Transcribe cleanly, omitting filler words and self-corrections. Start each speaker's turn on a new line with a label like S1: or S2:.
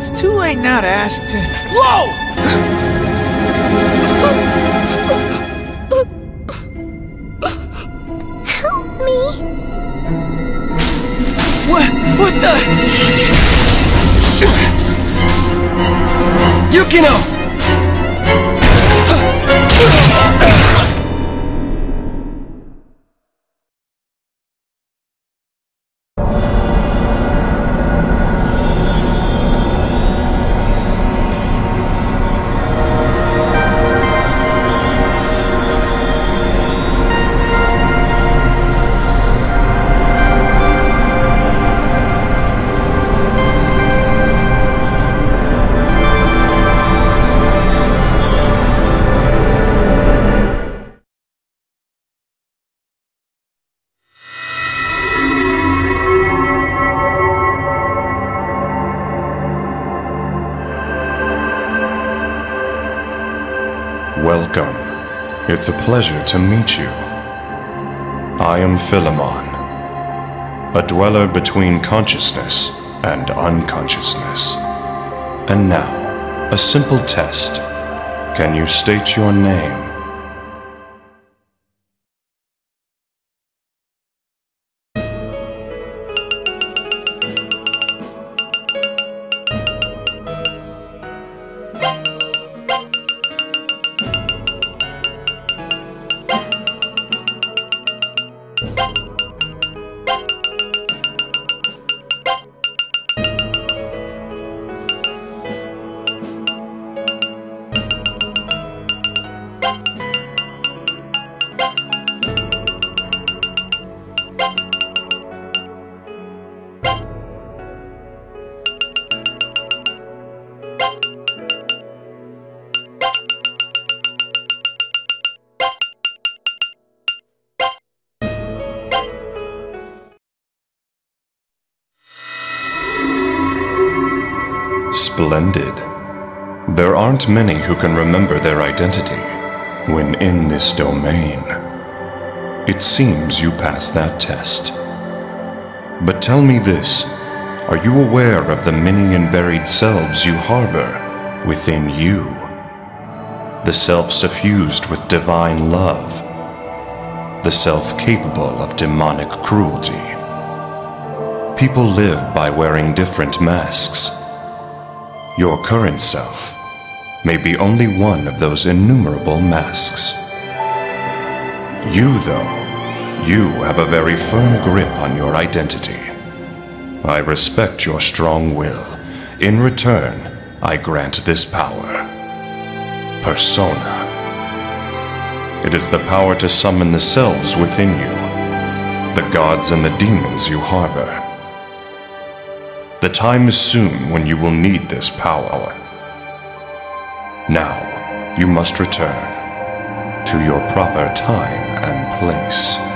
S1: It's too late now to ask to... Whoa!
S2: Help me.
S1: What the...
S3: Yukino!
S4: Welcome. It's a pleasure to meet you. I am Philemon, a dweller between consciousness and unconsciousness. And now, a simple test. Can you state your name? Splendid. There aren't many who can remember their identity when in this domain. It seems you passed that test. But tell me this, are you aware of the many and varied selves you harbor within you? The self suffused with divine love, the self capable of demonic cruelty. People live by wearing different masks. Your current self may be only one of those innumerable masks. You, though, you have a very firm grip on your identity. I respect your strong will. In return, I grant this power. Persona. It is the power to summon the selves within you, the gods and the demons you harbor. The time is soon when you will need this power. Now, you must return to your proper time and place.